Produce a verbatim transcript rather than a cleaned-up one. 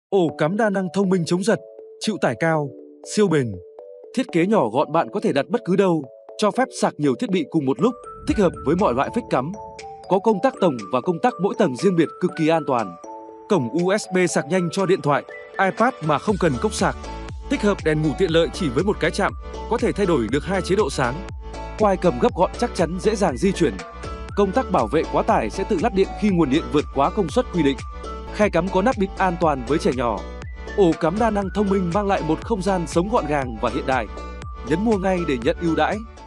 Ổ cắm đa năng thông minh chống giật, chịu tải cao, siêu bền. Thiết kế nhỏ gọn, bạn có thể đặt bất cứ đâu, cho phép sạc nhiều thiết bị cùng một lúc, thích hợp với mọi loại phích cắm. Có công tắc tổng và công tắc mỗi tầng riêng biệt, cực kỳ an toàn. Cổng u ét bê sạc nhanh cho điện thoại, iPad mà không cần cốc sạc. Tích hợp đèn ngủ tiện lợi chỉ với một cái chạm, có thể thay đổi được hai chế độ sáng. Quai cầm gấp gọn, chắc chắn, dễ dàng di chuyển. Công tắc bảo vệ quá tải sẽ tự ngắt điện khi nguồn điện vượt quá công suất quy định. Khe cắm có nắp bịt an toàn với trẻ nhỏ. Ổ cắm đa năng thông minh mang lại một không gian sống gọn gàng và hiện đại. Nhấn mua ngay để nhận ưu đãi.